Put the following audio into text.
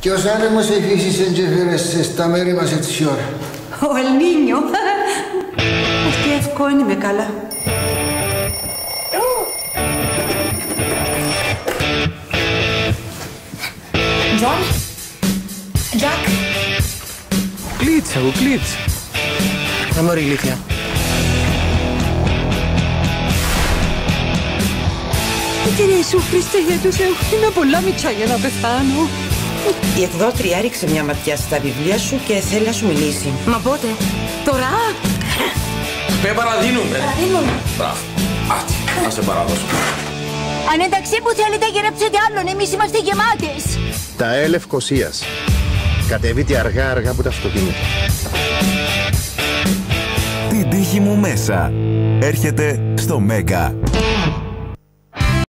Και ως άνεμος εφήσεις εντζεφέρεσαι στα μέρη μας έτσι ώρα. Ο Ελνίνιο. Αυτή ευκόνη με καλά. Τζον. Τζακ. Κλίτς, εγώ κλίτς. Να μωρή ηλίθεια. Κύριε Ιησού Χριστέ, για τους Θεού, είμαι πολλά μητσά για να πεθάνω. Η εκδότρια έριξε μια ματιά στα βιβλία σου και θέλει να σου μιλήσει. Μα πότε? Τώρα? Με παραδίνουμε. Μπράβο. Άτι, να σε παραδώσω. Αν εντάξει που θέλετε γυρέψετε άλλον, εμείς είμαστε γεμάτες. Τα Λευκωσίας. Κατεβείτε αργά από τα αυτοκίνητα. Την τύχη μου μέσα. Έρχεται στο Μέγκα.